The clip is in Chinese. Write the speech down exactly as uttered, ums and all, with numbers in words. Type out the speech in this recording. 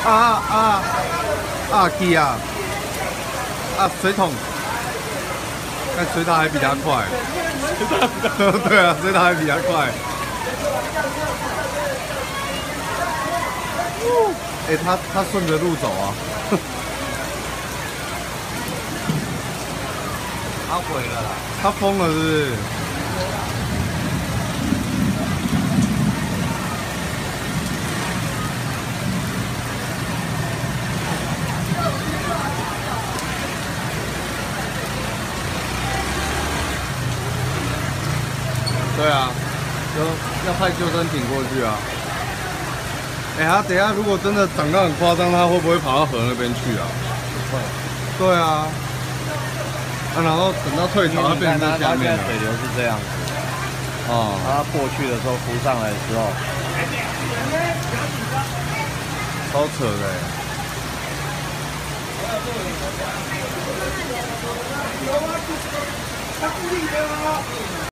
啊啊啊！机啊啊！水桶，但水塔还比他快。对啊，水塔还比他快。哎、欸，他他顺着路走啊。 他毁了啦！ 他疯了是不是？对啊，要要派救生艇过去啊。哎、欸，他等一下如果真的长得很夸张，他会不会跑到河那边去啊？ 会。 对啊。啊，然后等到退潮，它变成在下面了。 水流是这样子。 哦。 它过去的时候浮上来的时候， 超扯的欸。